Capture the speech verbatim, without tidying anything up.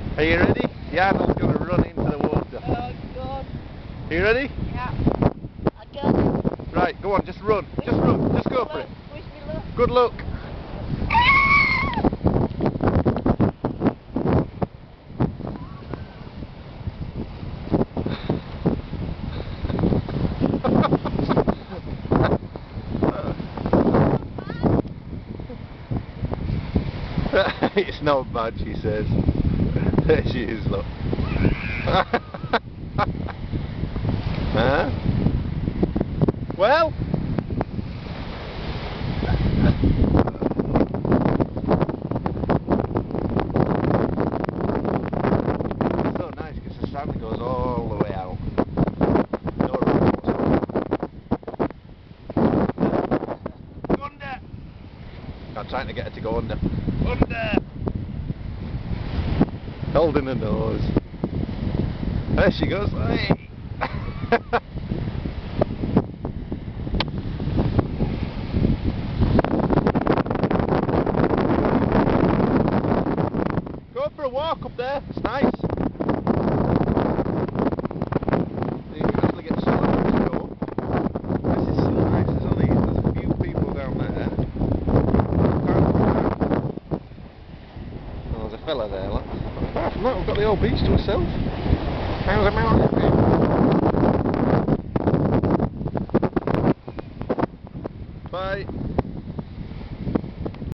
Are you ready? Yarnell's going to run into the water. Oh God. Are you ready? Yeah. I got it. Right, go on, just run. Wish Just run. Just go for it. Wish me luck. Good luck. It's not bad, she says. There she is, look. Huh? Well? It's so nice because the sand goes all the way out. No room whatsoever. Under! I'm trying to get her to go under. Under! Holding her nose. There she goes. Hey. Go for a walk up there. It's nice. You can actually get Solanas to go up. This is so nice. There's only there's a few people down there. Oh, there's a fella there. Look. Apart from that, we've got the old beach to ourselves. How's it out? Bye.